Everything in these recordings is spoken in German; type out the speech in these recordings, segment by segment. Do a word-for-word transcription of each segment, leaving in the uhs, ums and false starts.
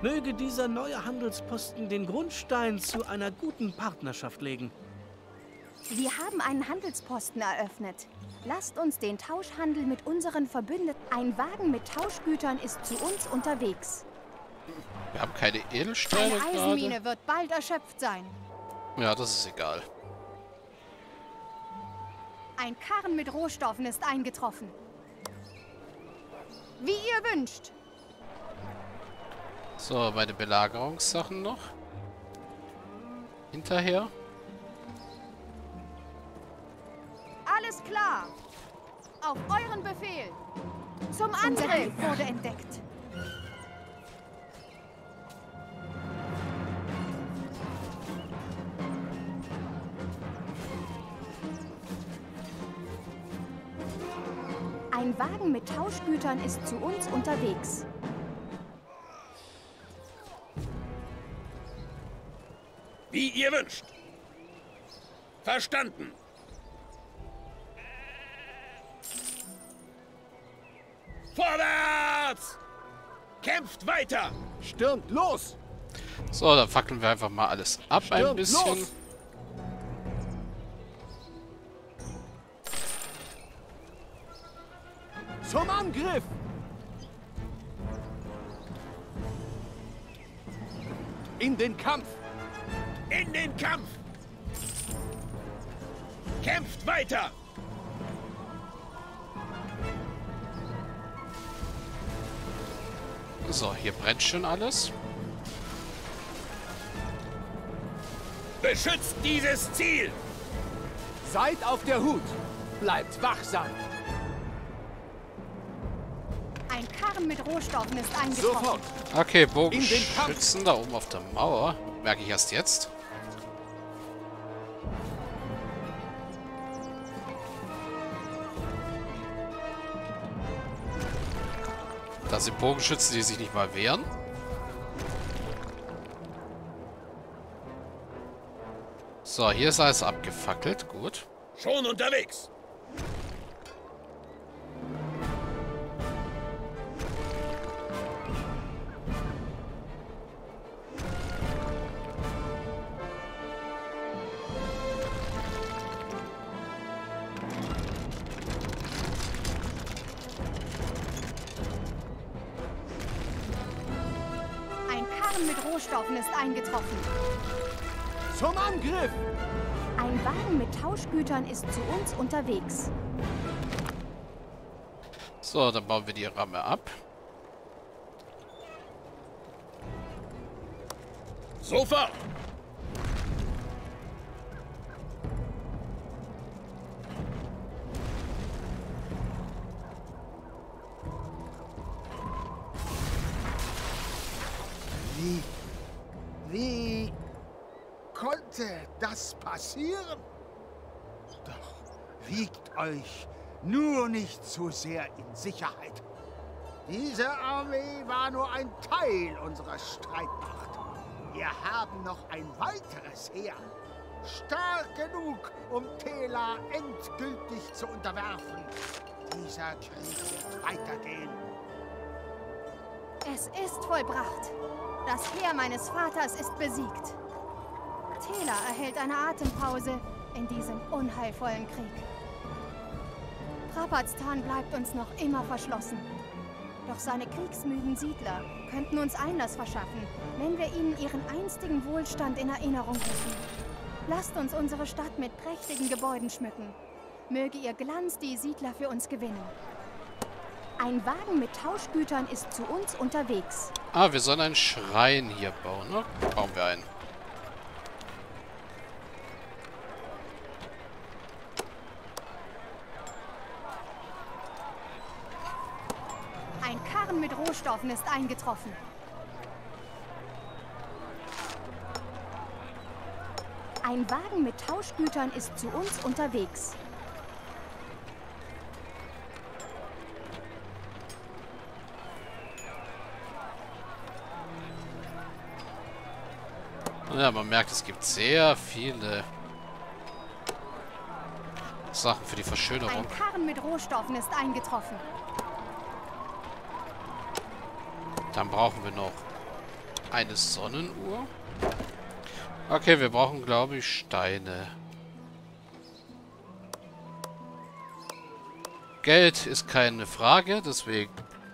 Möge dieser neue Handelsposten den Grundstein zu einer guten Partnerschaft legen. Wir haben einen Handelsposten eröffnet. Lasst uns den Tauschhandel mit unseren Verbündeten... Ein Wagen mit Tauschgütern ist zu uns unterwegs. Wir haben keine Edelsteine Eine Eisenmine gerade. Wird bald erschöpft sein. Ja, das ist egal. Ein Karren mit Rohstoffen ist eingetroffen. Wie ihr wünscht. So, meine Belagerungssachen noch. Hinterher. Alles klar. Auf euren Befehl. Zum Angriff wurde entdeckt. Ein Wagen mit Tauschgütern ist zu uns unterwegs. Wie ihr wünscht. Verstanden. Vorwärts! Kämpft weiter! Stürmt los! So, dann fackeln wir einfach mal alles ab Stürmt ein bisschen. Los! Zum Angriff! In den Kampf! In den Kampf! Kämpft weiter! So, hier brennt schon alles. Beschützt dieses Ziel! Seid auf der Hut! Bleibt wachsam! Ein Karren mit Rohstoffen ist eingetroffen. Sofort! Okay, Bogenschützen da oben auf der Mauer. Merke ich erst jetzt. Das sind Bogenschützen, die sich nicht mal wehren. So, hier ist alles abgefackelt. Gut. Schon unterwegs! Mit Rohstoffen ist eingetroffen. Zum Angriff! Ein Wagen mit Tauschgütern ist zu uns unterwegs. So, dann bauen wir die Ramme ab. Sofort! Wie, wie konnte das passieren? Doch wiegt euch nur nicht zu sehr in Sicherheit. Diese Armee war nur ein Teil unserer Streitmacht. Wir haben noch ein weiteres Heer. Stark genug, um Tela endgültig zu unterwerfen. Dieser Krieg wird weitergehen. Es ist vollbracht. Das Heer meines Vaters ist besiegt. Tela erhält eine Atempause in diesem unheilvollen Krieg. Prapatstan bleibt uns noch immer verschlossen. Doch seine kriegsmüden Siedler könnten uns Einlass verschaffen, wenn wir ihnen ihren einstigen Wohlstand in Erinnerung rufen. Lasst uns unsere Stadt mit prächtigen Gebäuden schmücken. Möge ihr Glanz die Siedler für uns gewinnen. Ein Wagen mit Tauschgütern ist zu uns unterwegs. Ah, wir sollen einen Schrein hier bauen, ne? Bauen wir einen. Ein Karren mit Rohstoffen ist eingetroffen. Ein Wagen mit Tauschgütern ist zu uns unterwegs. Ja, man merkt, es gibt sehr viele Sachen für die Verschönerung. Ein Karren mit Rohstoffen ist eingetroffen. Dann brauchen wir noch Eine Sonnenuhr. Okay, wir brauchen, glaube ich, Steine. Geld ist keine Frage, deswegen...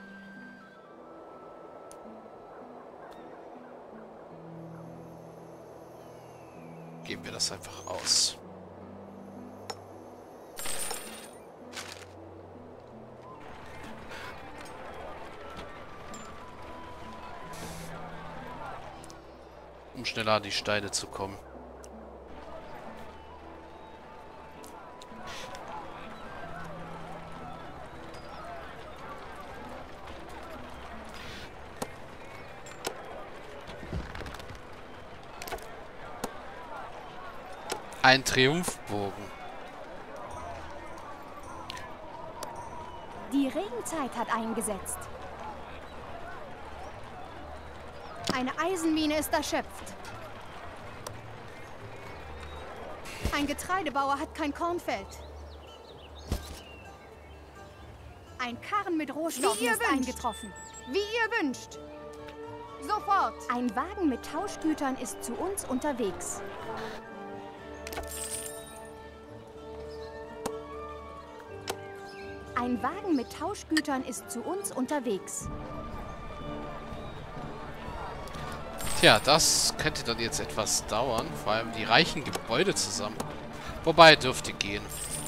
geben wir das einfach aus. Um schneller an die Steine zu kommen. Ein Triumphbogen. Die Regenzeit hat eingesetzt. Eine Eisenmine ist erschöpft. Ein Getreidebauer hat kein Kornfeld. Ein Karren mit Rohstoffen ist eingetroffen. Wie ihr wünscht. Sofort. Ein Wagen mit Tauschgütern ist zu uns unterwegs. Ein Wagen mit Tauschgütern ist zu uns unterwegs. Tja, das könnte dann jetzt etwas dauern. Vor allem die reichen Gebäude zusammen. Wobei, dürfte gehen.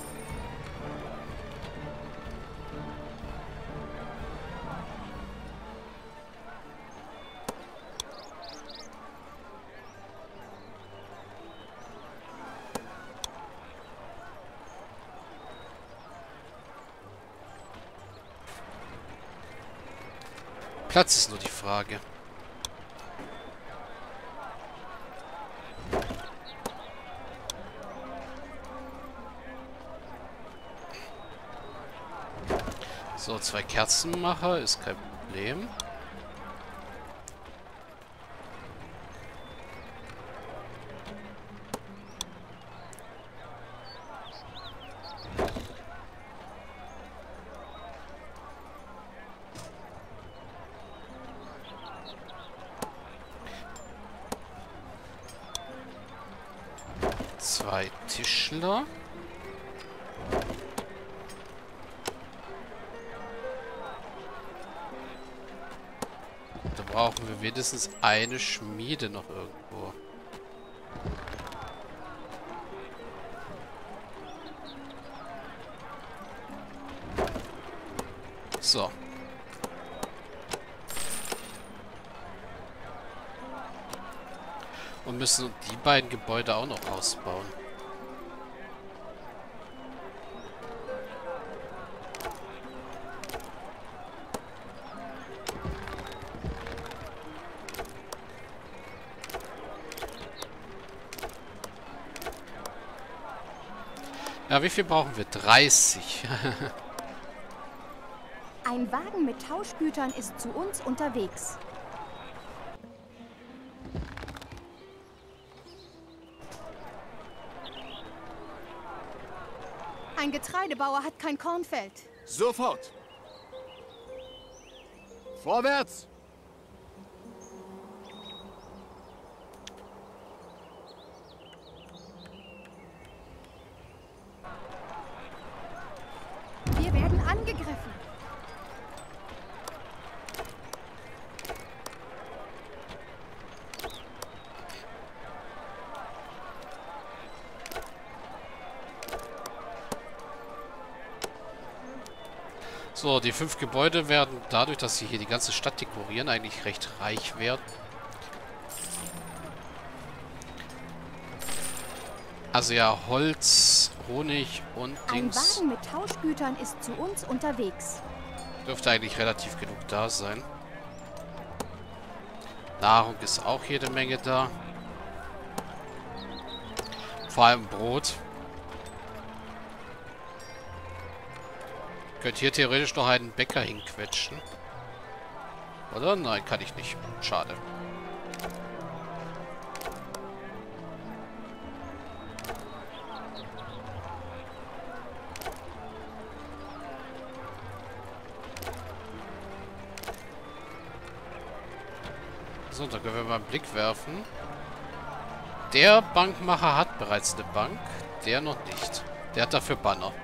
Platz ist nur die Frage. So, zwei Kerzenmacher ist kein Problem. Zwei Tischler. Da brauchen wir mindestens eine Schmiede noch irgendwo. So. Und müssen die beiden Gebäude auch noch ausbauen. Ja, wie viel brauchen wir? dreißig. Ein Wagen mit Tauschgütern ist zu uns unterwegs. Ein Getreidebauer hat kein Kornfeld. Sofort! Vorwärts! Wir werden angegriffen. So, die fünf Gebäude werden dadurch, dass sie hier die ganze Stadt dekorieren, eigentlich recht reich werden. Also ja, Holz, Honig und Dings. Ein Wagen mit Tauschgütern ist zu uns unterwegs. Dürfte eigentlich relativ genug da sein. Nahrung ist auch jede Menge da. Vor allem Brot. Könnt hier theoretisch noch einen Bäcker hinquetschen. Oder? Nein, kann ich nicht. Schade. So, da können wir mal einen Blick werfen. Der Bankmacher hat bereits eine Bank. Der noch nicht. Der hat dafür Banner.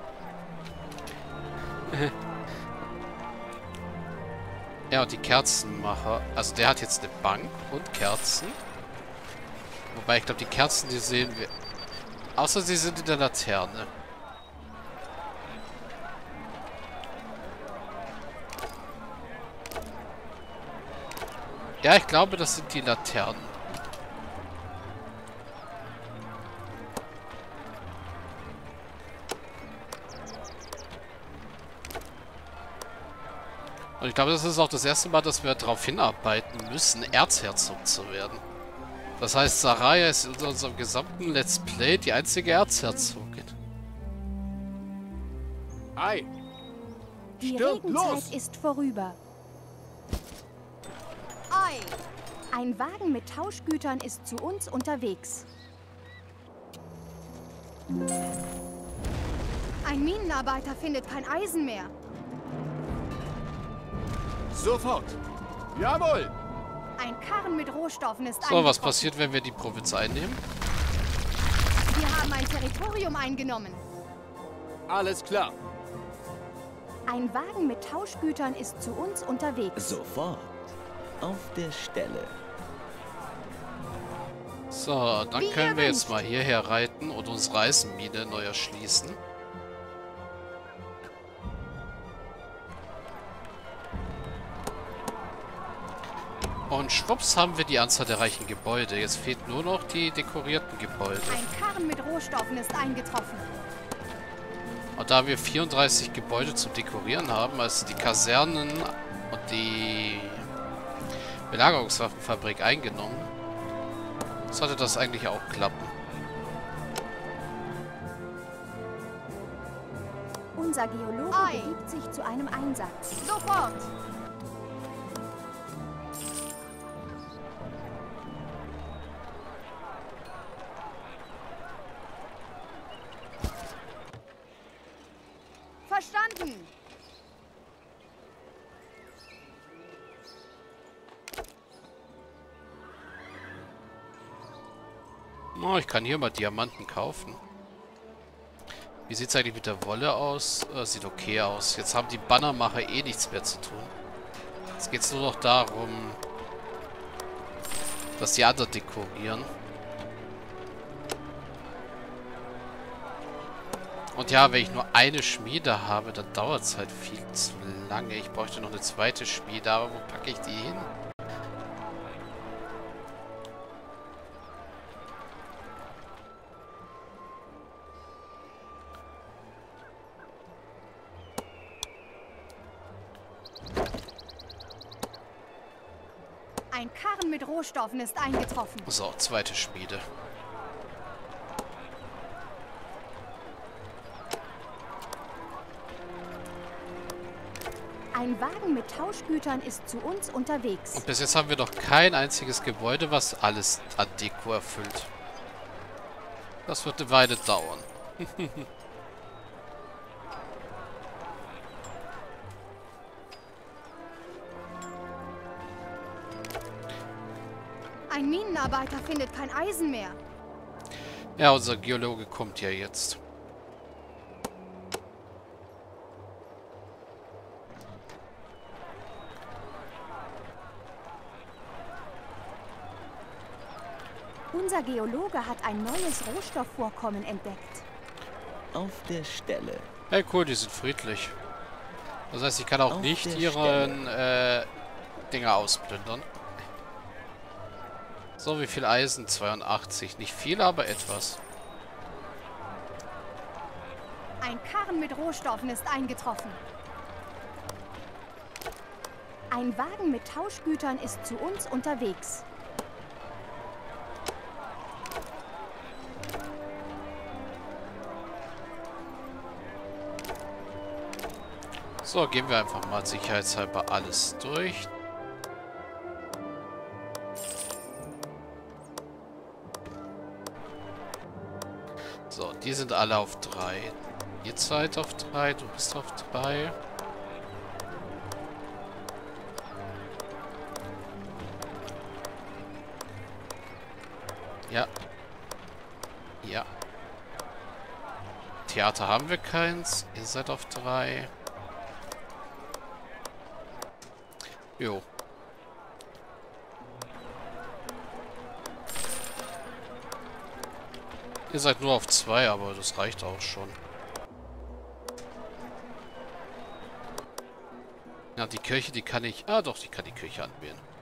Ja, und die Kerzenmacher. Also der hat jetzt eine Bank und Kerzen. Wobei, ich glaube, die Kerzen, die sehen wir... Außer sie sind in der Laterne. Ja, ich glaube, das sind die Laternen. Und ich glaube, das ist auch das erste Mal, dass wir darauf hinarbeiten müssen, Erzherzog zu werden. Das heißt, Saraya ist in unserem gesamten Let's Play die einzige Erzherzogin. Ei! Die Stirb, Regenzeit los! ist vorüber. Ei! Ein Wagen mit Tauschgütern ist zu uns unterwegs. Ein Minenarbeiter findet kein Eisen mehr. Sofort! Jawohl! Ein Karren mit Rohstoffen ist So, was eingetroffen. passiert, wenn wir die Provinz einnehmen? Wir haben ein Territorium eingenommen. Alles klar. Ein Wagen mit Tauschgütern ist zu uns unterwegs. Sofort. Auf der Stelle. So, dann Wie können ihr wir jetzt wünscht. mal hierher reiten und unsere Eisenmine neu erschließen. Und schwupps haben wir die Anzahl der reichen Gebäude. Jetzt fehlt nur noch die dekorierten Gebäude. Ein Karren mit Rohstoffen ist eingetroffen. Und da wir vierunddreißig Gebäude zum Dekorieren haben, also die Kasernen und die Belagerungswaffenfabrik eingenommen, sollte das eigentlich auch klappen. Unser Geologe Ei. begibt sich zu einem Einsatz. Sofort! Verstanden! Oh, ich kann hier mal Diamanten kaufen. Wie sieht es eigentlich mit der Wolle aus? Äh, sieht okay aus. Jetzt haben die Bannermacher eh nichts mehr zu tun. Jetzt geht es nur noch darum, dass die anderen dekorieren. Und ja, wenn ich nur eine Schmiede habe, dann dauert es halt viel zu lange. Ich bräuchte noch eine zweite Schmiede, aber wo packe ich die hin? Ein Karren mit Rohstoffen ist eingetroffen. So, zweite Schmiede. Ein Wagen mit Tauschgütern ist zu uns unterwegs. Und bis jetzt haben wir noch kein einziges Gebäude, was alles an Deko erfüllt. Das wird eine Weile dauern. Ein Minenarbeiter findet kein Eisen mehr. Ja, unser Geologe kommt ja jetzt. Unser Geologe hat ein neues Rohstoffvorkommen entdeckt. Auf der Stelle. Hey, cool, die sind friedlich. Das heißt, ich kann auch Auf nicht der ihren äh, Dinger ausplündern. So, wie viel Eisen? zweiundachtzig. Nicht viel, aber etwas. Ein Karren mit Rohstoffen ist eingetroffen. Ein Wagen mit Tauschgütern ist zu uns unterwegs. So, gehen wir einfach mal sicherheitshalber alles durch. So, die sind alle auf drei. Ihr seid auf drei, du bist auf drei. Ja. Ja. Theater haben wir keins. Ihr seid auf drei. Jo. Ihr seid nur auf zwei, aber das reicht auch schon. Ja, die Kirche, die kann ich... Ah, doch, die kann die Kirche anwählen.